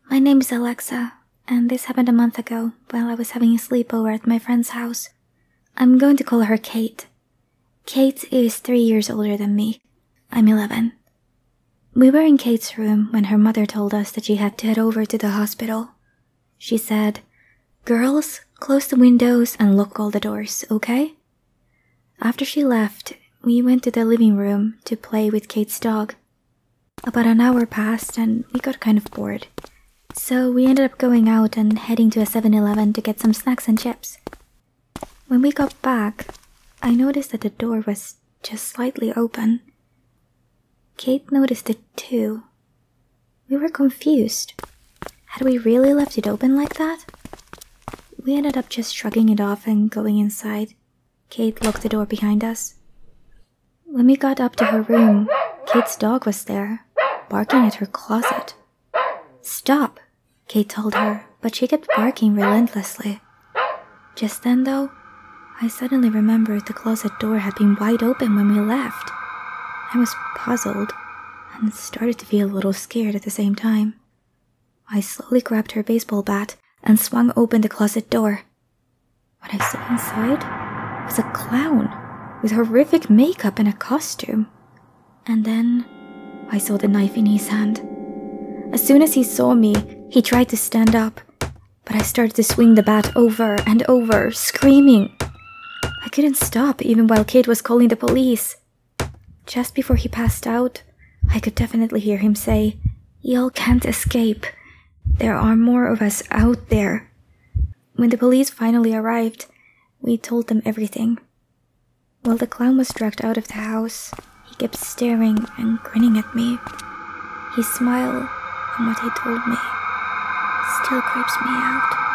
My name's Alexa, and this happened a month ago while I was having a sleepover at my friend's house. I'm going to call her Kate. Kate is 3 years older than me. I'm 11. We were in Kate's room when her mother told us that she had to head over to the hospital. She said, "Girls, close the windows and lock all the doors, okay?" After she left, we went to the living room to play with Kate's dog. About an hour passed and we got kind of bored. So we ended up going out and heading to a 7-Eleven to get some snacks and chips. When we got back, I noticed that the door was just slightly open. Kate noticed it too. We were confused. Had we really left it open like that? We ended up just shrugging it off and going inside. Kate locked the door behind us. When we got up to her room, Kate's dog was there, barking at her closet. "Stop," Kate told her, but she kept barking relentlessly. Just then, though, I suddenly remembered the closet door had been wide open when we left. I was puzzled and started to feel a little scared at the same time. I slowly grabbed her baseball bat and swung open the closet door. What I saw inside was a clown with horrific makeup and a costume. And then I saw the knife in his hand. As soon as he saw me, he tried to stand up, but I started to swing the bat over and over, screaming. I couldn't stop even while Kate was calling the police. Just before he passed out, I could definitely hear him say, "Y'all can't escape. There are more of us out there." When the police finally arrived, we told them everything. While the clown was dragged out of the house, he kept staring and grinning at me. His smile and what he told me still creeps me out.